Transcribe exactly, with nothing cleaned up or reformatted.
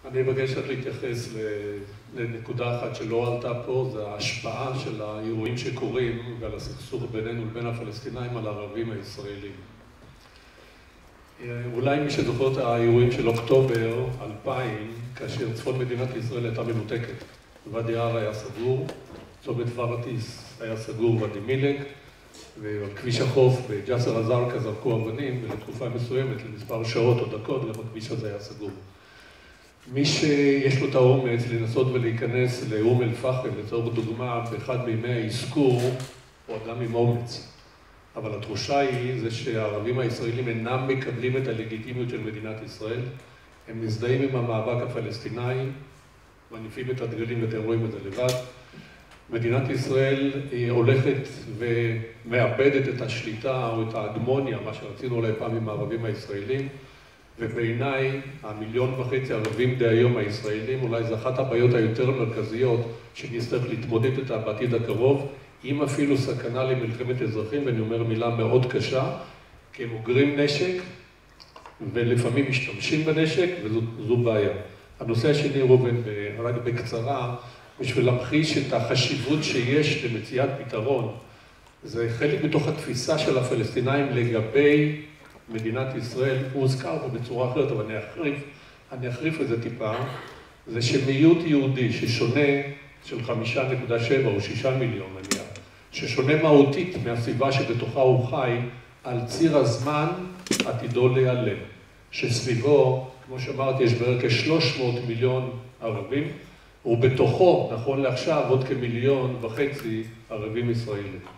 אני מבקש רק להתייחס לנקודה אחת שלא עלתה פה, זה ההשפעה של האירועים שקורים ועל הסכסוך בינינו לבין הפלסטינאים על הערבים הישראלים. אולי מי שזוכר את האירועים של אוקטובר אלפיים, כאשר צפון מדינת ישראל הייתה מנותקת. ואדי ערה היה סגור, צומת פרטיס היה סגור ואדי מילק, ועל כביש החוף בג'סר א-זרקא זרקו אבנים, ולתקופה מסוימת, למספר שעות או דקות, גם הכביש הזה היה סגור. מי שיש לו את האומץ לנסות ולהיכנס לאום אל-פחם, לצורך דוגמה, באחד מימי האזכור, הוא אדם עם אומץ. אבל התחושה היא זה שהערבים הישראלים אינם מקבלים את הלגיטימיות של מדינת ישראל. הם מזדהים עם המאבק הפלסטיני, מניפים את הדגלים ואתם רואים את זה לבד. מדינת ישראל היא הולכת ומאבדת את השליטה או את ההגמוניה, מה שרצינו אולי פעם עם הערבים הישראלים. ובעיניי, המיליון וחצי ערבים דהיום הישראלים, אולי זו אחת הבעיות היותר מרכזיות שנצטרך להתמודד איתה בעתיד הקרוב, עם אפילו סכנה למלחמת אזרחים, ואני אומר מילה מאוד קשה, כי הם אוגרים נשק ולפעמים משתמשים בנשק, וזו בעיה. הנושא השני, רובן, רק בקצרה, בשביל להמחיש את החשיבות שיש למציאת פתרון, זה חלק מתוך התפיסה של הפלסטינאים לגבי מדינת ישראל, הוא הוזכר פה בצורה אחרת, אבל אני אחריף, אני אחריף את זה טיפה, זה שמיעוט יהודי ששונה של חמישה נקודה שבע או שישה מיליון, נניח, ששונה מהותית מהסביבה שבתוכה הוא חי, על ציר הזמן עתידו להיעלם. שסביבו, כמו שאמרתי, יש בערך כ-שלוש מאות מיליון ערבים, ובתוכו, נכון לעכשיו, עוד כמיליון וחצי ערבים ישראלים.